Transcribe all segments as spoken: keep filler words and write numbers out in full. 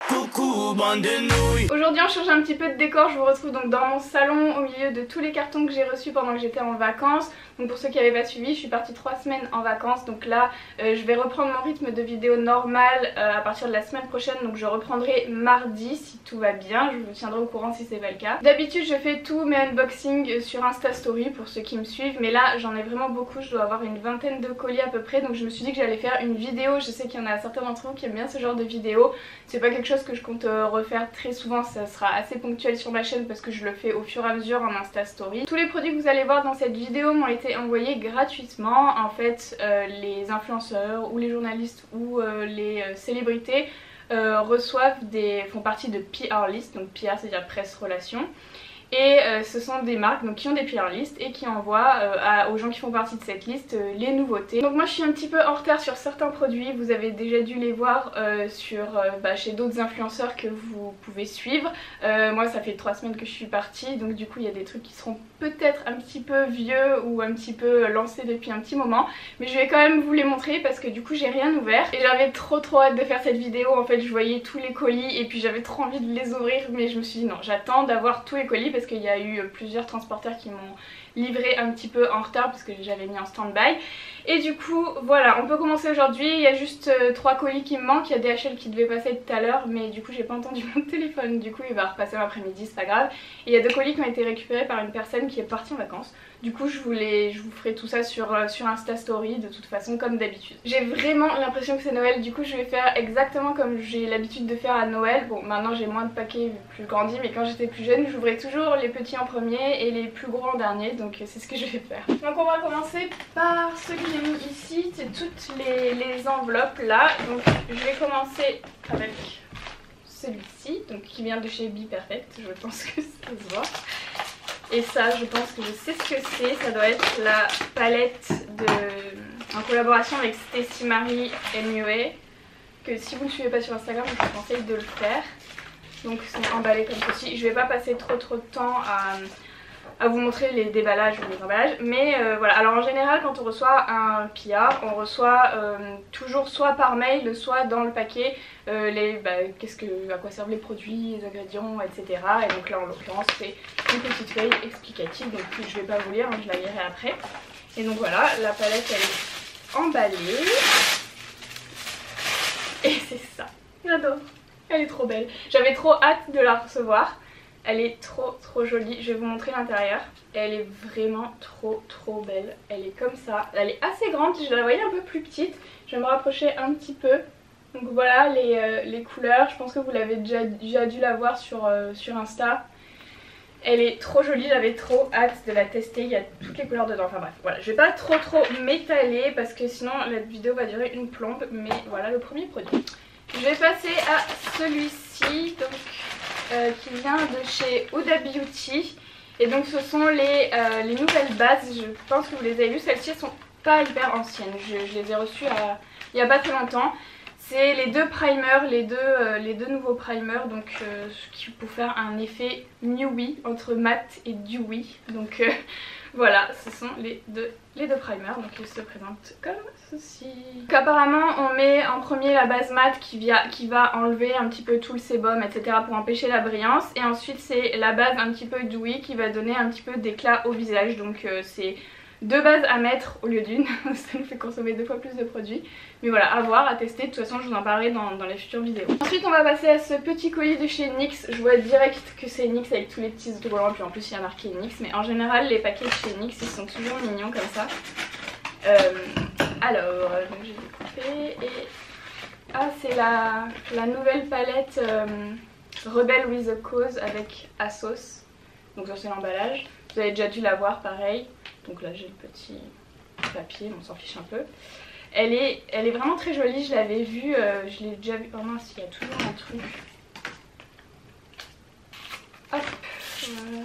Coucou bande de nouilles. Aujourd'hui on change un petit peu de décor, je vous retrouve donc dans mon salon au milieu de tous les cartons que j'ai reçus pendant que j'étais en vacances. Donc pour ceux qui n'avaient pas suivi, je suis partie trois semaines en vacances, donc là euh, je vais reprendre mon rythme de vidéo normal euh, à partir de la semaine prochaine. Donc je reprendrai mardi si tout va bien, je vous tiendrai au courant si c'est pas le cas. D'habitude je fais tous mes unboxings sur Insta Story pour ceux qui me suivent, mais là j'en ai vraiment beaucoup, je dois avoir une vingtaine de colis à peu près. Donc je me suis dit que j'allais faire une vidéo, je sais qu'il y en a certains d'entre vous qui aiment bien ce genre de vidéo. C'est pas quelque chose que je compte euh, refaire très souvent, ça sera assez ponctuel sur ma chaîne parce que je le fais au fur et à mesure en Insta Story. Tous les produits que vous allez voir dans cette vidéo m'ont été envoyés gratuitement. En fait euh, les influenceurs ou les journalistes ou euh, les euh, célébrités euh, reçoivent des, font partie de P R list, donc P R c'est à dire presse relations. Et euh, ce sont des marques donc, qui ont des P R listes et qui envoient euh, à, aux gens qui font partie de cette liste euh, les nouveautés. Donc moi je suis un petit peu en retard sur certains produits, vous avez déjà dû les voir euh, sur, euh, bah, chez d'autres influenceurs que vous pouvez suivre. Euh, moi ça fait trois semaines que je suis partie, donc du coup il y a des trucs qui seront peut-être un petit peu vieux ou un petit peu lancés depuis un petit moment. Mais je vais quand même vous les montrer parce que du coup j'ai rien ouvert. Et j'avais trop trop hâte de faire cette vidéo, en fait je voyais tous les colis et puis j'avais trop envie de les ouvrir. Mais je me suis dit non, j'attends d'avoir tous les colis parce qu'il y a eu plusieurs transporteurs qui m'ont livré un petit peu en retard parce que j'avais mis en stand-by. Et du coup voilà, on peut commencer aujourd'hui. Il y a juste euh, trois colis qui me manquent. Il y a D H L qui devait passer tout à l'heure mais du coup j'ai pas entendu mon téléphone, du coup il va repasser l'après-midi, c'est pas grave. Et il y a deux colis qui ont été récupérés par une personne qui est partie en vacances. Du coup je, voulais, je vous ferai tout ça sur, euh, sur Insta Story de toute façon comme d'habitude. J'ai vraiment l'impression que c'est Noël, du coup je vais faire exactement comme j'ai l'habitude de faire à Noël. Bon maintenant j'ai moins de paquets plus grandi, mais quand j'étais plus jeune j'ouvrais toujours les petits en premier et les plus gros en dernier, donc c'est ce que je vais faire. Donc on va commencer par ce que j'ai mis ici, c'est toutes les, les enveloppes là. Donc je vais commencer avec celui-ci, donc qui vient de chez Be Perfect, je pense que ça se voit. Et ça je pense que je sais ce que c'est, ça doit être la palette de... en collaboration avec Stacy Marie M U A, que si vous ne suivez pas sur Instagram je vous conseille de le faire. Donc c'est emballé comme ceci, je vais pas passer trop trop de temps à... à vous montrer les déballages ou les emballages, mais euh, voilà. Alors en général quand on reçoit un P R, on reçoit euh, toujours soit par mail, soit dans le paquet euh, les bah, qu'est-ce que, à quoi servent les produits, les ingrédients, et cetera. Et donc là en l'occurrence c'est une petite feuille explicative, donc je vais pas vous lire, hein, je la lirai après. Et donc voilà, la palette elle est emballée et c'est ça, j'adore, elle est trop belle, j'avais trop hâte de la recevoir. Elle est trop trop jolie, je vais vous montrer l'intérieur. Elle est vraiment trop trop belle. Elle est comme ça, elle est assez grande, je la voyais un peu plus petite. Je vais me rapprocher un petit peu. Donc voilà les, euh, les couleurs, je pense que vous l'avez déjà, déjà dû la voir sur, euh, sur Insta. Elle est trop jolie, j'avais trop hâte de la tester, il y a toutes les couleurs dedans. Enfin bref, voilà, je vais pas trop trop m'étaler parce que sinon la vidéo va durer une plombe. Mais voilà le premier produit. Je vais passer à celui-ci, donc... Euh, qui vient de chez Huda Beauty. Et donc ce sont les, euh, les nouvelles bases, je pense que vous les avez vues, celles-ci elles sont pas hyper anciennes, je, je les ai reçues à, il y a pas très longtemps. C'est les deux primers, les deux, euh, les deux nouveaux primers, donc euh, qui pour faire un effet dewy entre mat et dewy. Donc euh, voilà, ce sont les deux, les deux primers, donc ils se présentent comme ceci. Donc apparemment on met en premier la base mat qui, via, qui va enlever un petit peu tout le sébum, et cetera pour empêcher la brillance. Et ensuite c'est la base un petit peu dewy qui va donner un petit peu d'éclat au visage. Donc euh, c'est deux bases à mettre au lieu d'une, ça nous fait consommer deux fois plus de produits. Mais voilà, à voir, à tester, de toute façon je vous en parlerai dans, dans les futures vidéos. Ensuite on va passer à ce petit colis de chez N Y X. Je vois direct que c'est N Y X avec tous les petits autocollants, puis en plus il y a marqué N Y X. Mais en général les paquets de chez N Y X ils sont toujours mignons comme ça. Euh, alors, donc j'ai découpé et... ah c'est la, la nouvelle palette euh, Rebel with a Cause avec Asos. Donc ça c'est l'emballage, vous avez déjà dû la voir pareil. Donc là j'ai le petit papier, on s'en fiche un peu. Elle est, elle est vraiment très jolie, je l'avais vue, euh, je l'ai déjà vue. Oh mince, il y a toujours un truc. Hop, voilà.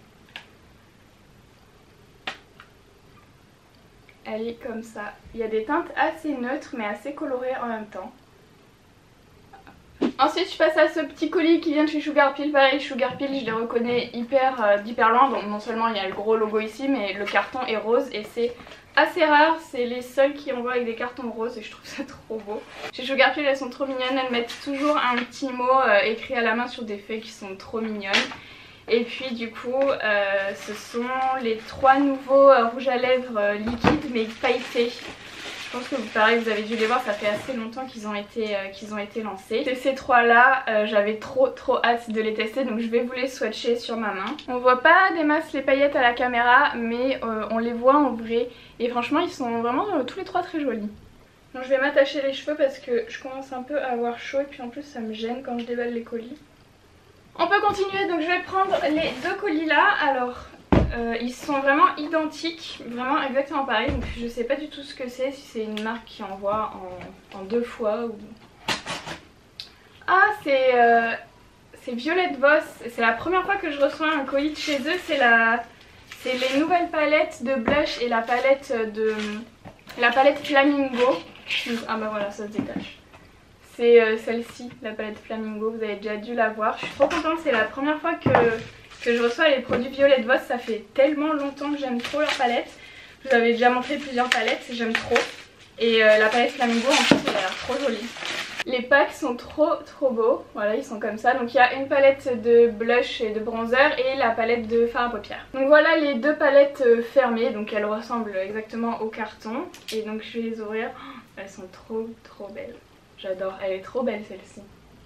Elle est comme ça. Il y a des teintes assez neutres mais assez colorées en même temps. Ensuite je passe à ce petit colis qui vient de chez Sugar Pill. Pareil, Sugar Pill je les reconnais hyper, euh, d'hyper loin. Donc non seulement il y a le gros logo ici mais le carton est rose et c'est assez rares, c'est les seuls qui envoient avec des cartons roses et je trouve ça trop beau. Chez Sugarpill, elles sont trop mignonnes, elles mettent toujours un petit mot euh, écrit à la main sur des feuilles qui sont trop mignonnes. Et puis du coup, euh, ce sont les trois nouveaux euh, rouges à lèvres euh, liquides mais pailletés. Je pense que pareil, vous avez dû les voir, ça fait assez longtemps qu'ils ont été, euh, qu'ils ont été lancés. C'est ces trois là, euh, j'avais trop trop hâte de les tester, donc je vais vous les swatcher sur ma main. On voit pas des masses les paillettes à la caméra, mais euh, on les voit en vrai. Et franchement, ils sont vraiment euh, tous les trois très jolis. Donc je vais m'attacher les cheveux parce que je commence un peu à avoir chaud et puis en plus ça me gêne quand je déballe les colis. On peut continuer, donc je vais prendre les deux colis là. Alors... Euh, ils sont vraiment identiques, vraiment exactement pareil, donc je sais pas du tout ce que c'est, si c'est une marque qui envoie en, en deux fois ou... Ah, c'est euh, c'est Violette Voss, c'est la première fois que je reçois un colis de chez eux, c'est la c'est les nouvelles palettes de blush et la palette de la palette Flamingo. Ah bah voilà, ça se détache. C'est euh, celle-ci, la palette Flamingo, vous avez déjà dû la voir. Je suis trop contente, c'est la première fois que que je reçois les produits Violette Voss. Ça fait tellement longtemps que j'aime trop leur palette. Je vous avais déjà montré plusieurs palettes, j'aime trop. Et euh, la palette Flamingo en fait elle a l'air trop jolie. Les packs sont trop trop beaux, voilà ils sont comme ça. Donc il y a une palette de blush et de bronzer et la palette de fard à paupières. Donc voilà les deux palettes fermées, donc elles ressemblent exactement au carton. Et donc je vais les ouvrir, oh, elles sont trop trop belles. J'adore, elle est trop belle celle-ci.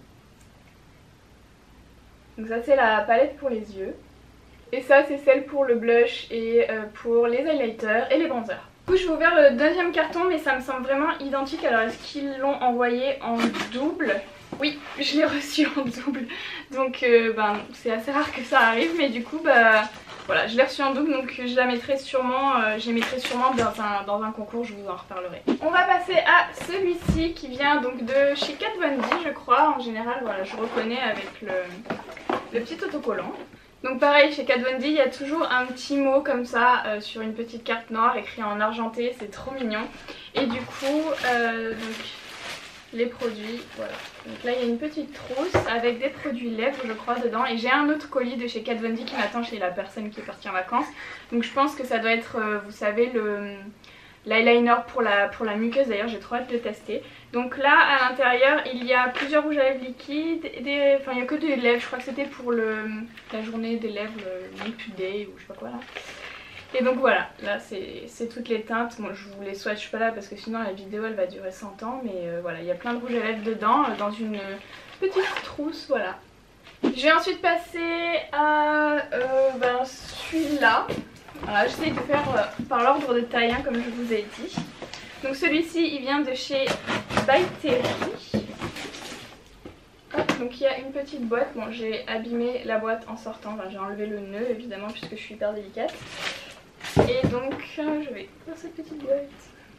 Donc ça c'est la palette pour les yeux. Et ça c'est celle pour le blush et euh, pour les highlighters et les bronzers. Du coup je vais ouvrir le deuxième carton mais ça me semble vraiment identique. Alors est-ce qu'ils l'ont envoyé en double? Oui, je l'ai reçu en double. Donc euh, ben, c'est assez rare que ça arrive mais du coup bah voilà, je l'ai reçu en double donc je la mettrai sûrement, euh, je les mettrai sûrement dans un, dans un concours, je vous en reparlerai. On va passer à celui-ci qui vient donc de chez Kat Von D je crois. En général voilà, je reconnais avec le, le petit autocollant. Donc pareil chez Kat Von D il y a toujours un petit mot comme ça euh, sur une petite carte noire écrit en argenté, c'est trop mignon. Et du coup euh, donc, les produits, voilà. Donc là il y a une petite trousse avec des produits lèvres je crois dedans. Et j'ai un autre colis de chez Kat Von D qui m'attend chez la personne qui est partie en vacances. Donc je pense que ça doit être, euh, vous savez, le l'eyeliner pour la, pour la muqueuse, d'ailleurs j'ai trop hâte de le tester. Donc là à l'intérieur il y a plusieurs rouges à lèvres liquides, des... enfin il n'y a que des lèvres, je crois que c'était pour le... la journée des lèvres, le Lip Day ou je sais pas quoi là. Et donc voilà, là c'est toutes les teintes. Bon, je vous les swatch pas là parce que sinon la vidéo elle va durer cent ans. Mais euh, voilà, il y a plein de rouges à lèvres dedans, euh, dans une petite trousse, voilà. Je vais ensuite passer à euh, ben, celui-là. Voilà, j'essaie de faire euh, par l'ordre de taille hein, comme je vous ai dit. Donc celui-ci il vient de chez By Terry. Donc il y a une petite boîte, bon j'ai abîmé la boîte en sortant, enfin, j'ai enlevé le nœud évidemment puisque je suis hyper délicate. Et donc je vais dans cette petite boîte.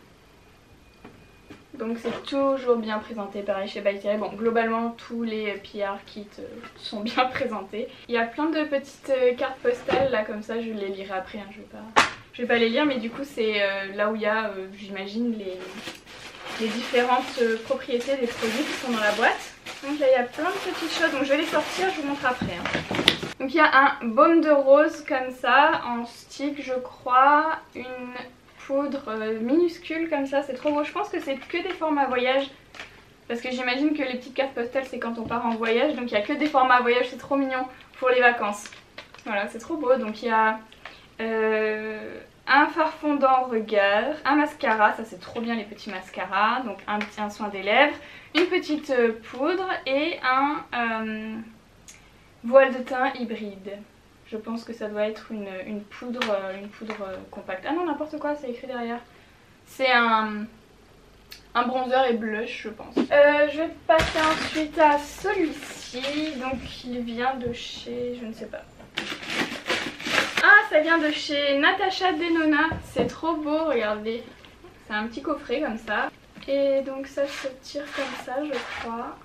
Donc c'est toujours bien présenté, pareil chez By Terry. Bon globalement tous les P R kits euh, sont bien présentés. Il y a plein de petites euh, cartes postales là comme ça, je les lirai après, hein, je vais pas, je vais pas les lire mais du coup c'est euh, là où il y a euh, j'imagine les, les différentes euh, propriétés des produits qui sont dans la boîte. Donc là il y a plein de petites choses, donc je vais les sortir, je vous montre après. Hein. Donc il y a un baume de rose comme ça, en stick je crois, une poudre euh, minuscule comme ça, c'est trop beau. Je pense que c'est que des formats voyage, parce que j'imagine que les petites cartes postales c'est quand on part en voyage, donc il n'y a que des formats voyage, c'est trop mignon pour les vacances. Voilà, c'est trop beau, donc il y a euh, un fard fondant regard, un mascara, ça c'est trop bien les petits mascaras, donc un, un soin des lèvres, une petite euh, poudre et un euh, voile de teint hybride. Je pense que ça doit être une, une poudre, euh, une poudre euh, compacte. Ah non, n'importe quoi, c'est écrit derrière. C'est un, un bronzer et blush, je pense. Euh, je vais passer ensuite à celui-ci. Donc il vient de chez... je ne sais pas. Ah, ça vient de chez Natasha Denona. C'est trop beau, regardez. C'est un petit coffret comme ça. Et donc ça se tire comme ça, je crois.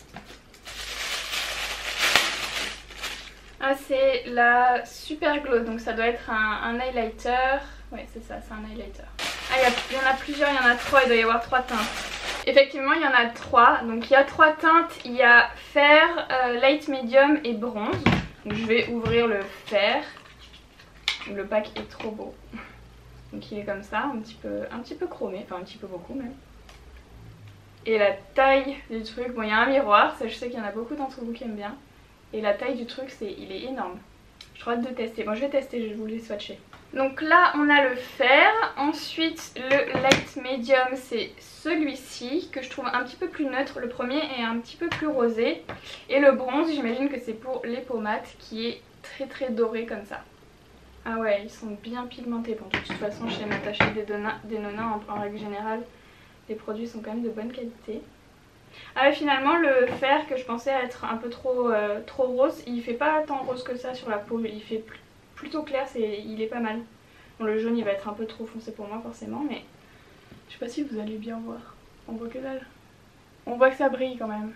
Ah, c'est la Super Glow, donc ça doit être un, un highlighter. Ouais, c'est ça, c'est un highlighter. Ah, il y, y en a plusieurs, il y en a trois, il doit y avoir trois teintes. Effectivement, il y en a trois. Donc il y a trois teintes, il y a fer, euh, light medium et bronze. Donc je vais ouvrir le fer. Le pack est trop beau. Donc il est comme ça, un petit peu, un petit peu chromé, enfin un petit peu beaucoup même. Et la taille du truc, bon il y a un miroir, ça je sais qu'il y en a beaucoup d'entre vous qui aiment bien. Et la taille du truc, c'est, il est énorme. Je crois de tester, bon je vais tester, je vais vous les swatcher. Donc là on a le fer, ensuite le light medium c'est celui-ci que je trouve un petit peu plus neutre, le premier est un petit peu plus rosé. Et le bronze j'imagine que c'est pour les peaux mat qui est très très doré comme ça. Ah ouais, ils sont bien pigmentés. Bon, de toute façon chez Natasha Denona en, en règle générale les produits sont quand même de bonne qualité. Ah ouais, finalement le fer que je pensais être un peu trop, euh, trop rose, il fait pas tant rose que ça sur la peau, il fait plus plutôt clair, c'est, il est pas mal. Bon, le jaune il va être un peu trop foncé pour moi forcément, mais je sais pas si vous allez bien voir. On voit que dalle. On voit que ça brille quand même.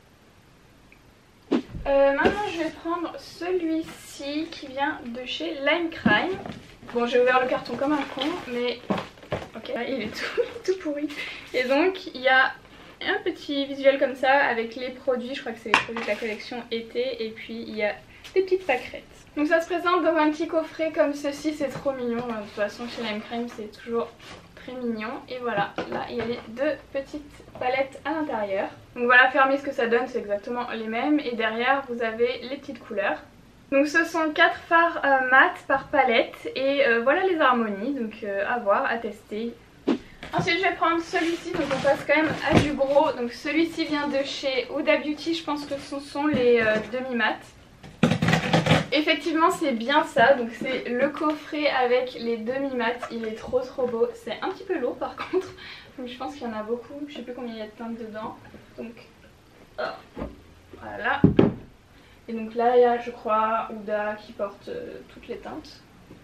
Euh, maintenant je vais prendre celui-ci qui vient de chez Lime Crime. Bon, j'ai ouvert le carton comme un con, mais ok, il est tout, tout pourri. Et donc il y a un petit visuel comme ça avec les produits, je crois que c'est les produits de la collection été, et puis il y a des petites pâquerettes. Donc ça se présente dans un petit coffret comme ceci, c'est trop mignon. De toute façon chez Lime Crime c'est toujours très mignon. Et voilà, là il y a les deux petites palettes à l'intérieur. Donc voilà, fermez ce que ça donne, c'est exactement les mêmes. Et derrière vous avez les petites couleurs. Donc ce sont quatre fards euh, mat par palette. Et euh, voilà les harmonies, donc euh, à voir, à tester. Ensuite je vais prendre celui-ci, donc on passe quand même à du gros. Donc celui-ci vient de chez Huda Beauty, je pense que ce sont les euh, demi-mat. Effectivement c'est bien ça, donc c'est le coffret avec les demi-mat, il est trop trop beau. C'est un petit peu lourd par contre, donc je pense qu'il y en a beaucoup, je sais plus combien il y a de teintes dedans. Donc oh, voilà. Et donc là il y a je crois Huda qui porte euh, toutes les teintes.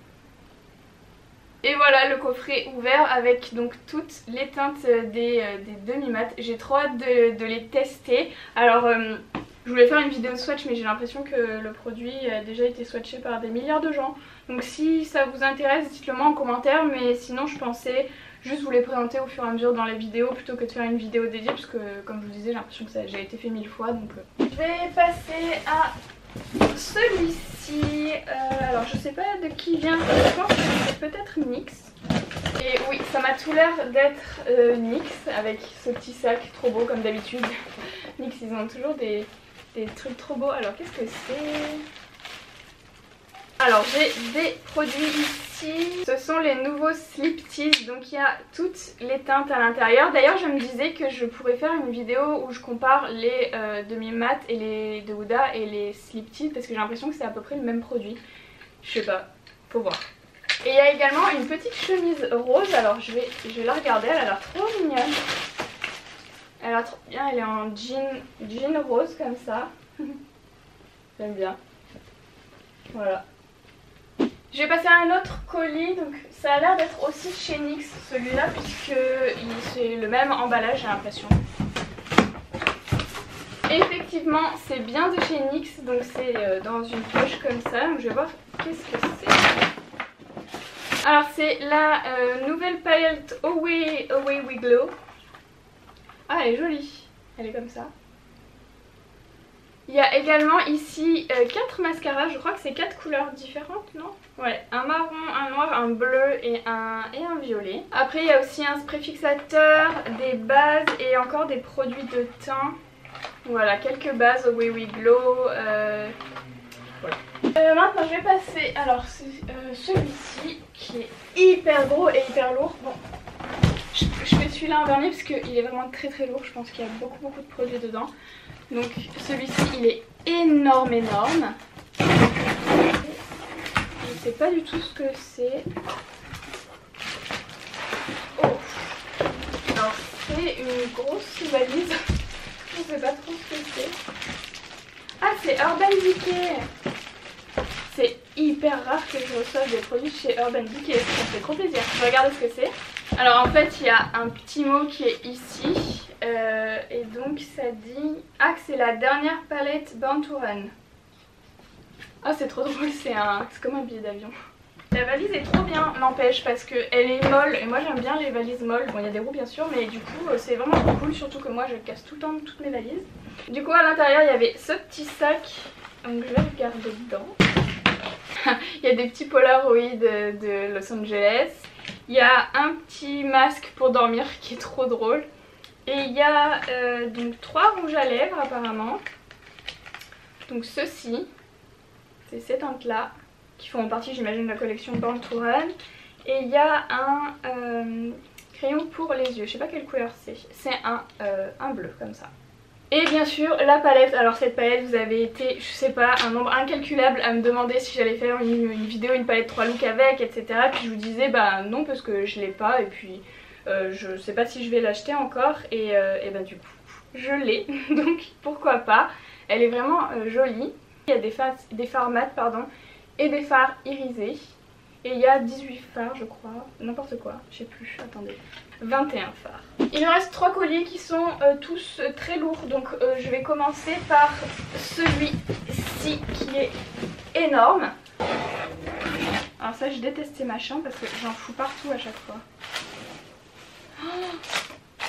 Et voilà le coffret ouvert avec donc toutes les teintes des, euh, des demi-mat. J'ai trop hâte de, de les tester. Alors euh, je voulais faire une vidéo swatch mais j'ai l'impression que le produit a déjà été swatché par des milliards de gens. Donc si ça vous intéresse dites-le moi en commentaire, mais sinon je pensais juste vous les présenter au fur et à mesure dans les vidéos plutôt que de faire une vidéo dédiée parce que comme je vous disais j'ai l'impression que ça a déjà été fait mille fois. Donc euh. Je vais passer à celui-ci, euh, alors je sais pas de qui vient, je pense que c'est peut-être NYX. Et oui, ça m'a tout l'air d'être euh, NYX avec ce petit sac trop beau comme d'habitude. NYX ils ont toujours des, des trucs trop beaux. Alors qu'est-ce que c'est? Alors j'ai des produits ici, ce sont les nouveaux Slip Tease, donc il y a toutes les teintes à l'intérieur. D'ailleurs je me disais que je pourrais faire une vidéo où je compare les euh, demi-mat et les de Huda et les Slip Tease parce que j'ai l'impression que c'est à peu près le même produit. Je sais pas, faut voir. Et il y a également une petite chemise rose, alors je vais, je vais la regarder, elle a l'air trop mignonne. Elle a l'air trop bien, elle est en jean, jean rose comme ça. J'aime bien. Voilà. Je vais passer à un autre colis, donc ça a l'air d'être aussi chez NYX celui-là puisque c'est le même emballage j'ai l'impression. Effectivement c'est bien de chez NYX, donc c'est dans une poche comme ça, donc je vais voir qu'est-ce que c'est. Alors c'est la euh, nouvelle palette Away, Away We Glow. Ah elle est jolie, elle est comme ça. Il y a également ici euh, quatre mascaras, je crois que c'est quatre couleurs différentes, non? Ouais, un marron, un noir, un bleu et un, et un violet. Après il y a aussi un spray fixateur, des bases et encore des produits de teint. Voilà, quelques bases Away We Glow. Euh, voilà. Euh, maintenant je vais passer, alors c'est euh, celui-ci qui est hyper gros et hyper lourd. Bon, je, je fais celui-là en dernier parce qu'il est vraiment très très lourd, je pense qu'il y a beaucoup beaucoup de produits dedans. Donc celui-ci il est énorme énorme. Je sais pas du tout ce que c'est. Oh. Alors c'est une grosse valise. Je sais pas trop ce que c'est. Ah c'est Urban Decay. C'est hyper rare que je reçoive des produits chez Urban Decay. Ça me fait trop plaisir. Je vais regarder ce que c'est. Alors en fait il y a un petit mot qui est ici. Euh, et donc ça dit ah que c'est la dernière palette Born to Run. Ah c'est trop drôle, c'est un... c'est comme un billet d'avion. La valise est trop bien, n'empêche, parce qu'elle est molle et moi j'aime bien les valises molles. Bon il y a des roues bien sûr, mais du coup c'est vraiment trop cool, surtout que moi je casse tout le temps toutes mes valises. Du coup à l'intérieur il y avait ce petit sac, donc je vais regarder dedans. Il y a des petits Polaroids de, de Los Angeles. Il y a un petit masque pour dormir qui est trop drôle. Et il y a euh, donc trois rouges à lèvres apparemment. Donc ceux-ci, c'est ces teintes là qui font partie, j'imagine, de la collection Born to Run. Et il y a un euh, crayon pour les yeux, je sais pas quelle couleur c'est. C'est un, euh, un bleu comme ça. Et bien sûr la palette. Alors cette palette, vous avez été, je sais pas, un nombre incalculable à me demander si j'allais faire une, une vidéo, une palette trois looks avec, et cetera. Puis je vous disais bah non parce que je l'ai pas et puis euh, je sais pas si je vais l'acheter encore. Et, euh, et bah du coup je l'ai, donc pourquoi pas. Elle est vraiment euh, jolie. Il y a des, des fards mat pardon, et des fards irisés. Et il y a dix-huit fards je crois, n'importe quoi, je sais plus, attendez. vingt et un fards. Il me reste trois colliers qui sont euh, tous euh, très lourds. Donc euh, je vais commencer par celui-ci qui est énorme. Alors ça je déteste ces machins parce que j'en fous partout à chaque fois. Oh,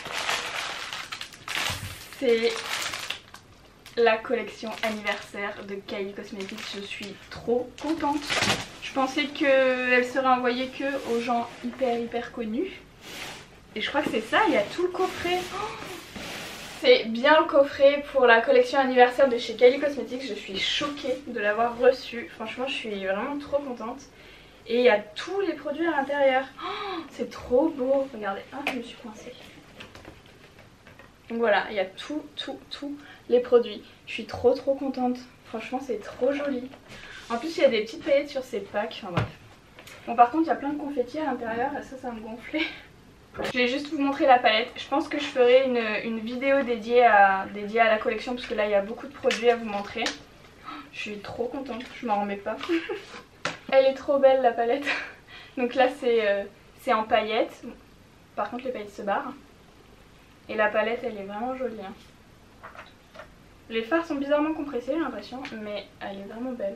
c'est la collection anniversaire de Kylie Cosmetics. Je suis trop contente. Je pensais qu'elle serait envoyée que aux gens hyper hyper connus. Et je crois que c'est ça, il y a tout le coffret. Oh, c'est bien le coffret pour la collection anniversaire de chez Kylie Cosmetics. Je suis choquée de l'avoir reçu. Franchement, je suis vraiment trop contente. Et il y a tous les produits à l'intérieur. Oh, c'est trop beau. Regardez, ah, je me suis coincée. Donc voilà, il y a tout, tout, tout les produits. Je suis trop trop contente. Franchement, c'est trop joli. En plus, il y a des petites paillettes sur ces packs. Enfin bref. Bon, par contre, il y a plein de confettis à l'intérieur. Et ça, ça me gonflait. Je vais juste vous montrer la palette. Je pense que je ferai une, une vidéo dédiée à, dédiée à la collection parce que là il y a beaucoup de produits à vous montrer. Je suis trop contente, je m'en remets pas. Elle est trop belle la palette. Donc là c'est euh, c'est en paillettes. Par contre les paillettes se barrent. Et la palette elle est vraiment jolie. Hein. Les fards sont bizarrement compressés j'ai l'impression, mais elle est vraiment belle.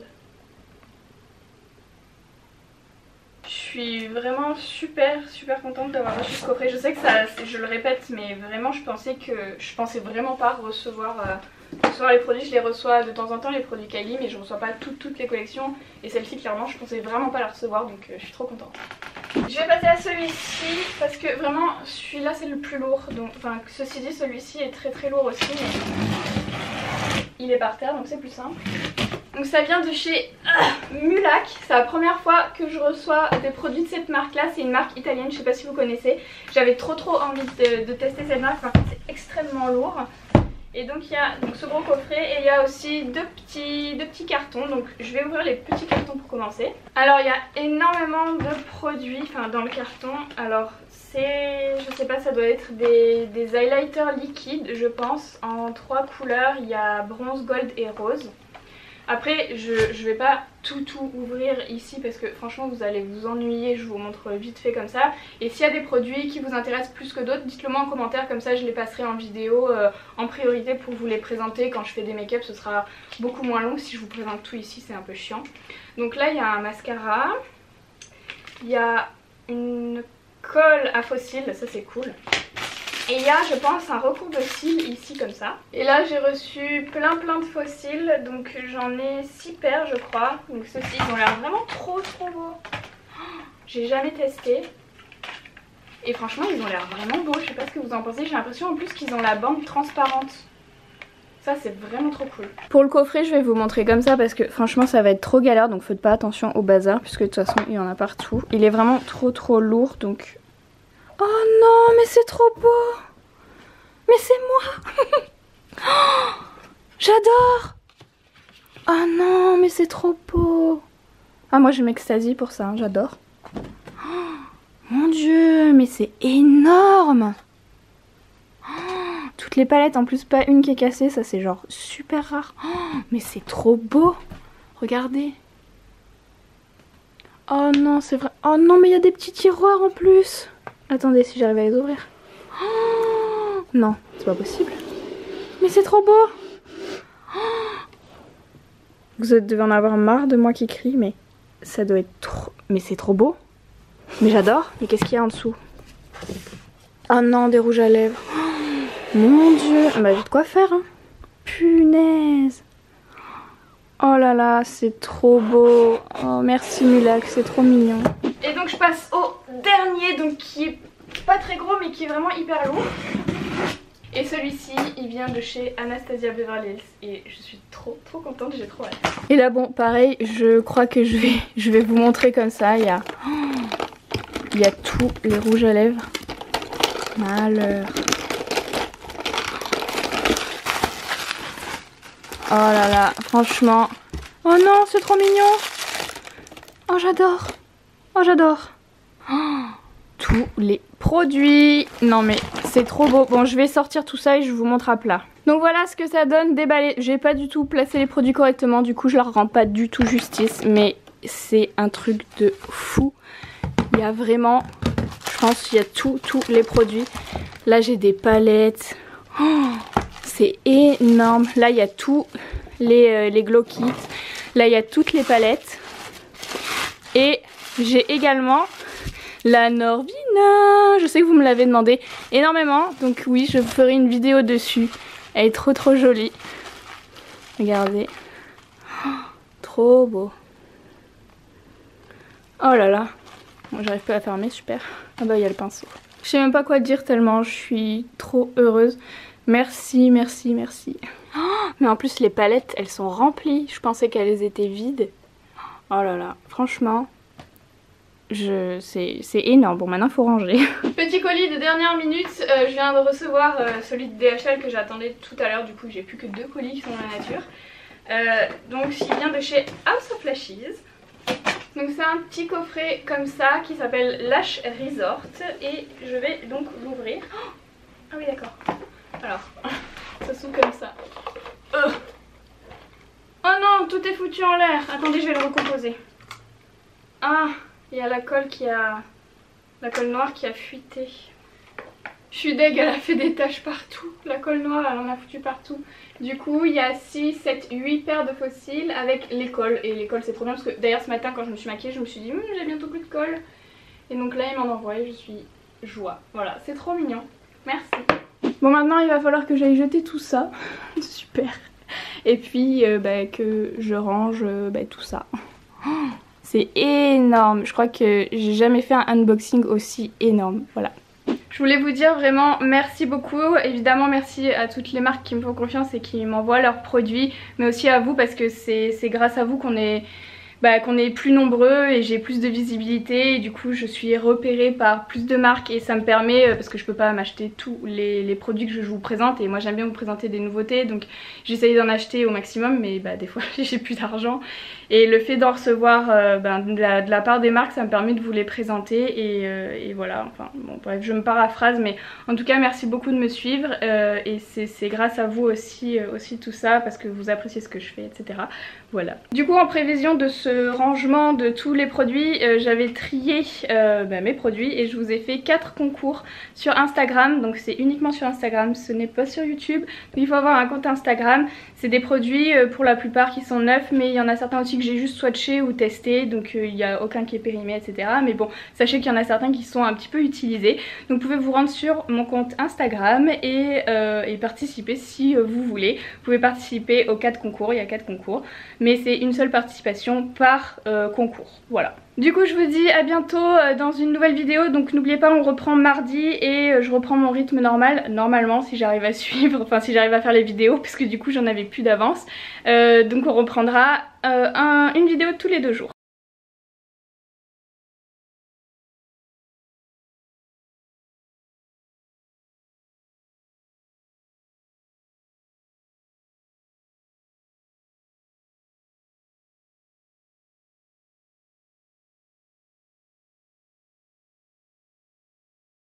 Je suis vraiment super super contente d'avoir reçu ce coffret. Je sais que ça, je le répète, mais vraiment je pensais que je pensais vraiment pas recevoir, euh, recevoir les produits. Je les reçois de temps en temps les produits Kylie, mais je reçois pas tout, toutes les collections. Et celle-ci clairement je pensais vraiment pas la recevoir, donc euh, je suis trop contente. Je vais passer à celui-ci parce que vraiment celui-là c'est le plus lourd. Donc, enfin ceci dit celui-ci est très très lourd aussi, mais il est par terre donc c'est plus simple. Donc ça vient de chez euh, Mulac. C'est la première fois que je reçois des produits de cette marque là. C'est une marque italienne, je sais pas si vous connaissez. J'avais trop trop envie de, de tester cette marque. Par contre c'est extrêmement lourd. Et donc il y a donc, ce gros coffret et il y a aussi deux petits, deux petits cartons. Donc je vais ouvrir les petits cartons pour commencer. Alors il y a énormément de produits enfin, dans le carton. Alors c'est, je sais pas, ça doit être des, des highlighters liquides je pense. En trois couleurs, il y a bronze, gold et rose. Après je, je vais pas tout tout ouvrir ici parce que franchement vous allez vous ennuyer, je vous montre vite fait comme ça. Et s'il y a des produits qui vous intéressent plus que d'autres, dites-le moi en commentaire, comme ça je les passerai en vidéo euh, en priorité pour vous les présenter. Quand je fais des make-up ce sera beaucoup moins long, si je vous présente tout ici c'est un peu chiant. Donc là il y a un mascara, il y a une colle à faux cils, ça c'est cool. Et il y a je pense un recours de cils ici comme ça. Et là j'ai reçu plein plein de faux cils. Donc j'en ai six paires je crois. Donc ceux-ci ils ont l'air vraiment trop trop beaux. Oh, j'ai jamais testé. Et franchement ils ont l'air vraiment beaux. Je sais pas ce que vous en pensez. J'ai l'impression en plus qu'ils ont la bande transparente. Ça c'est vraiment trop cool. Pour le coffret je vais vous montrer comme ça parce que franchement ça va être trop galère. Donc faites pas attention au bazar puisque de toute façon il y en a partout. Il est vraiment trop trop lourd donc... Oh non, mais c'est trop beau. Mais c'est moi. Oh, j'adore. Oh non, mais c'est trop beau. Ah moi je m'extasie pour ça, hein, j'adore. Oh, mon dieu, mais c'est énorme. Oh, toutes les palettes, en plus pas une qui est cassée, ça c'est genre super rare. Oh, mais c'est trop beau. Regardez. Oh non, c'est vrai. Oh non, mais il y a des petits tiroirs en plus. Attendez, si j'arrive à les ouvrir. Oh non, c'est pas possible. Mais c'est trop beau. Oh, vous devez en avoir marre de moi qui crie, mais ça doit être trop... Mais c'est trop beau. Mais j'adore. Mais qu'est-ce qu'il y a en dessous? Oh non, des rouges à lèvres. Oh, mon dieu. Bah j'ai de quoi faire, hein. Punaise. Oh là là, c'est trop beau. Oh merci Mulac, c'est trop mignon. Et donc je passe au dernier, donc qui est pas très gros mais qui est vraiment hyper lourd. Et celui-ci il vient de chez Anastasia Beverly Hills et je suis trop trop contente, j'ai trop hâte. Et là bon pareil, je crois que je vais, je vais vous montrer comme ça. Il y a, oh, il y a tous les rouges à lèvres. Malheur. Oh là là, franchement. Oh non, c'est trop mignon. Oh j'adore. Oh j'adore. Oh, tous les produits. Non mais c'est trop beau. Bon, je vais sortir tout ça et je vous montre à plat. Donc voilà ce que ça donne déballé. J'ai pas du tout placé les produits correctement, du coup je leur rends pas du tout justice, mais c'est un truc de fou. Il y a vraiment, je pense qu'il y a tout, tous les produits. Là j'ai des palettes. Oh, c'est énorme. Là il y a tous les, euh, les glow kits. Là il y a toutes les palettes. Et j'ai également la Norvina. Je sais que vous me l'avez demandé énormément. Donc oui, je ferai une vidéo dessus. Elle est trop trop jolie. Regardez. Oh, trop beau. Oh là là. Bon, j'arrive pas à fermer, super. Ah bah il y a le pinceau. Je sais même pas quoi dire tellement je suis trop heureuse. Merci, merci, merci. Oh, mais en plus les palettes, elles sont remplies. Je pensais qu'elles étaient vides. Oh là là, franchement, je... c'est énorme. Bon, maintenant il faut ranger. Petit colis de dernière minute, euh, je viens de recevoir euh, celui de D H L que j'attendais tout à l'heure. Du coup, j'ai plus que deux colis qui sont dans la nature. Euh, donc, il vient de chez House of Lashes. Donc, c'est un petit coffret comme ça qui s'appelle Lash Resort. Et je vais donc l'ouvrir. Oh, ah oui, d'accord. Alors, ça s'ouvre comme ça. Euh. Oh non, tout est foutu en l'air. Attendez, je vais le recomposer. Ah, il y a la colle qui a... La colle noire qui a fuité. Je suis deg, elle a fait des taches partout. La colle noire, elle en a foutu partout. Du coup, il y a six, sept, huit paires de fossiles avec les colles. Et les colles, c'est trop bien parce que d'ailleurs, ce matin, quand je me suis maquillée, je me suis dit, hm, j'ai bientôt plus de colle. Et donc là, il m'en envoie et je suis joie. Voilà, c'est trop mignon. Merci. Bon, maintenant, il va falloir que j'aille jeter tout ça. Super. Et puis euh, bah, que je range euh, bah, tout ça. Oh, c'est énorme. Je crois que j'ai jamais fait un unboxing aussi énorme. Voilà. Je voulais vous dire vraiment merci beaucoup. Évidemment merci à toutes les marques qui me font confiance et qui m'envoient leurs produits. Mais aussi à vous parce que c'est grâce à vous qu'on est... Bah, qu'on est plus nombreux et j'ai plus de visibilité et du coup je suis repérée par plus de marques et ça me permet, parce que je peux pas m'acheter tous les, les produits que je vous présente et moi j'aime bien vous présenter des nouveautés donc j'essaye d'en acheter au maximum mais bah, des fois j'ai plus d'argent et le fait d'en recevoir euh, bah, de, la, de la part des marques ça me permet de vous les présenter et, euh, et voilà, enfin bon bref je me paraphrase mais en tout cas merci beaucoup de me suivre euh, et c'est grâce à vous aussi, euh, aussi tout ça parce que vous appréciez ce que je fais etc. Voilà. Du coup en prévision de ce rangement de tous les produits, euh, j'avais trié euh, bah, mes produits et je vous ai fait quatre concours sur Instagram. Donc c'est uniquement sur Instagram, ce n'est pas sur YouTube. Donc, il faut avoir un compte Instagram. C'est des produits euh, pour la plupart qui sont neufs mais il y en a certains aussi que j'ai juste swatché ou testé. Donc euh, il n'y a aucun qui est périmé etc. Mais bon, sachez qu'il y en a certains qui sont un petit peu utilisés. Donc vous pouvez vous rendre sur mon compte Instagram et, euh, et participer si euh, vous voulez. Vous pouvez participer aux quatre concours, il y a quatre concours. Mais c'est une seule participation par euh, concours, voilà. Du coup je vous dis à bientôt euh, dans une nouvelle vidéo, donc n'oubliez pas on reprend mardi et euh, je reprends mon rythme normal, normalement si j'arrive à suivre, enfin si j'arrive à faire les vidéos parce que du coup j'en avais plus d'avance, euh, donc on reprendra euh, un, une vidéo tous les deux jours.